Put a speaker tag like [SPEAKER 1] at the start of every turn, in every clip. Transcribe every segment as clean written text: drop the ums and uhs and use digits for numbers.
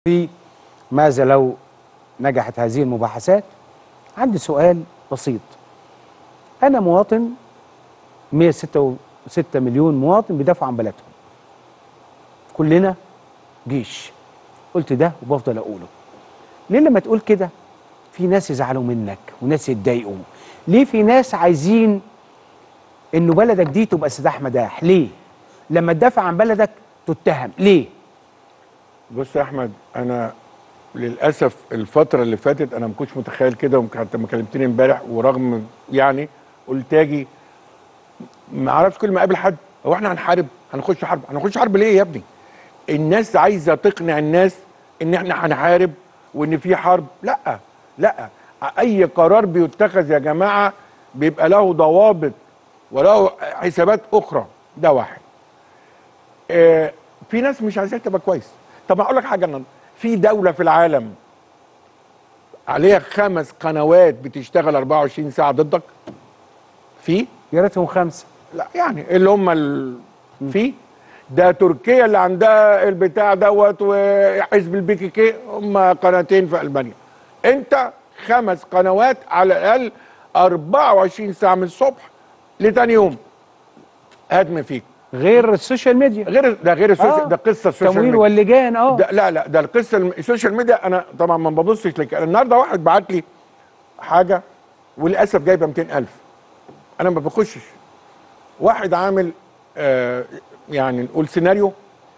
[SPEAKER 1] في ماذا لو نجحت هذه المباحثات؟ عندي سؤال بسيط. أنا مواطن، 106 مليون مواطن بيدافعوا عن بلدهم. كلنا جيش. قلت ده وبفضل أقوله. ليه لما تقول كده في ناس يزعلوا منك وناس يتضايقوا؟ ليه في ناس عايزين إنه بلدك دي تبقى سداح مداح؟ ليه؟ لما تدافع عن بلدك تتهم، ليه؟
[SPEAKER 2] بص يا احمد، انا للاسف الفتره اللي فاتت انا ما كنتش متخيل كده، ويمكن حتى ما كلمتني امبارح ورغم يعني قلت اجي ما اعرفش. كل ما اقابل حد هو احنا هنخش حرب. هنخش حرب ليه يا ابني؟ الناس عايزه تقنع الناس ان احنا هنحارب وان في حرب. لا لا، اي قرار بيتخذ يا جماعه بيبقى له ضوابط وله حسابات اخرى. ده واحد. في ناس مش عايزاك تبقى كويس. طب هقول لك حاجه، أنا في دوله في العالم عليها 5 قنوات بتشتغل 24 ساعه ضدك؟ في
[SPEAKER 1] يا ريتهم 5.
[SPEAKER 2] لا يعني اللي هم في ده تركيا اللي عندها البتاع دوت، وحزب البي كي كي هم قناتين في المانيا. انت 5 قنوات على الاقل 24 ساعه من الصبح لتاني يوم هدم فيك.
[SPEAKER 1] غير السوشيال ميديا،
[SPEAKER 2] غير السوشيال. ده قصه السوشيال
[SPEAKER 1] تمويل
[SPEAKER 2] ميديا
[SPEAKER 1] واللجان.
[SPEAKER 2] لا، ده القصه السوشيال ميديا. انا طبعا ما ببصش لك. النهارده واحد بعت لي حاجه وللاسف جايبه 200,000. انا ما بخشش. واحد عامل يعني نقول سيناريو.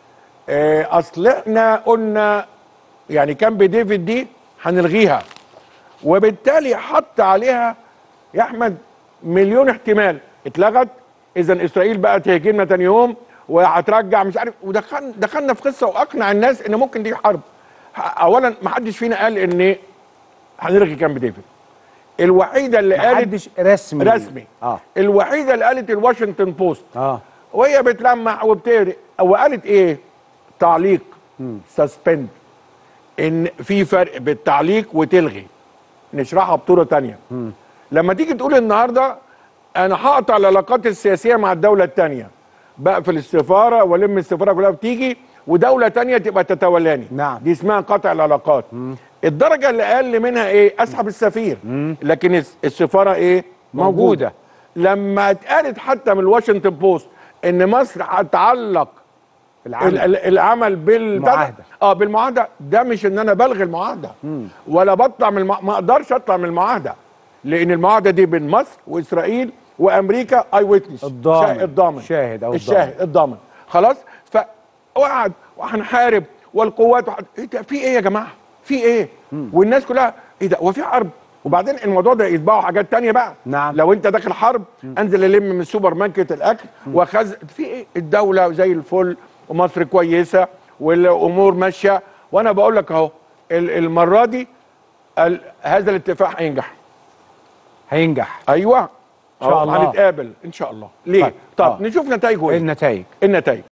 [SPEAKER 2] اصل احنا قلنا يعني كامب ديفيد دي هنلغيها، وبالتالي حط عليها يا احمد مليون احتمال اتلغت. اذا اسرائيل بقى تهاجمنا تاني يوم وهترجع مش عارف. ودخلنا في قصه واقنع الناس ان ممكن دي حرب. اولا ما حدش فينا قال ان هنلغي كامب ديفيد. الوحيده اللي قالت
[SPEAKER 1] محدش رسمي.
[SPEAKER 2] الوحيده اللي قالت الواشنطن بوست. وهي بتلمح وبتقري وقالت ايه؟ تعليق، سسبند. ان في فرق بين التعليق وتلغي. نشرحها بطريقه ثانيه. لما تيجي تقول النهارده انا هقطع العلاقات السياسيه مع الدوله الثانيه، بقفل السفاره والم السفاره كلها بتيجي ودوله ثانيه تبقى تتولاني.
[SPEAKER 1] نعم.
[SPEAKER 2] دي اسمها قطع العلاقات. الدرجه اللي اقل منها ايه؟ اسحب السفير. لكن السفاره ايه؟ موجوده. لما اتقالت حتى من الواشنطن بوست ان مصر هتعلق العمل
[SPEAKER 1] بالمعاهده.
[SPEAKER 2] بالمعاهده. ده مش ان انا بلغي المعاهده ولا بطلع من ما اقدرش اطلع من المعاهده، لان المعاهده دي بين مصر واسرائيل وامريكا. اي ويتنس، الضامن،
[SPEAKER 1] شاهد او
[SPEAKER 2] الشاهد الضامن. خلاص. فوعد وهنحارب والقوات في ايه يا جماعه؟ في ايه؟ والناس كلها ايه ده؟ هو في حرب؟ وبعدين الموضوع ده يتبعوا حاجات تانية بقى.
[SPEAKER 1] نعم.
[SPEAKER 2] لو انت داخل حرب انزل الم من السوبر ماركت الاكل وخزن. في ايه؟ الدوله زي الفل ومصر كويسه والامور ماشيه. وانا بقول لك اهو المره دي هذا الاتفاق هينجح. ايوه ان
[SPEAKER 1] شاء الله.
[SPEAKER 2] هنتقابل ان شاء الله. ليه؟ طب نشوف نتائجه ايه؟
[SPEAKER 1] النتائج